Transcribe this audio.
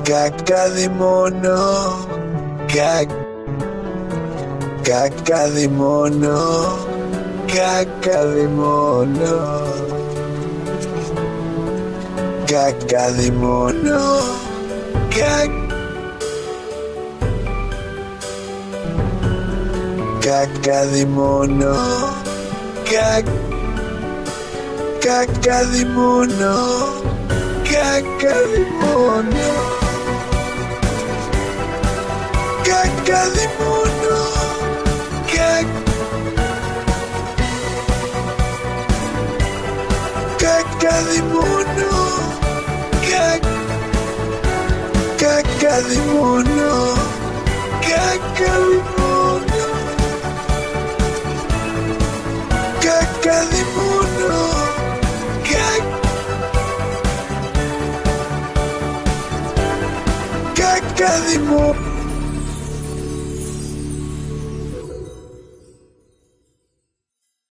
Κακαδημόνο, κακαδημόνο, κακαδημόνο, κακαδημόνο, κακαδημόνο, κακαδημόνο, κακαδημόνο, κακαδημόνο, κακαδημόνο, κακαδημόνο, κακαδημόνο, κακαδημόνο, κακαδημόνο.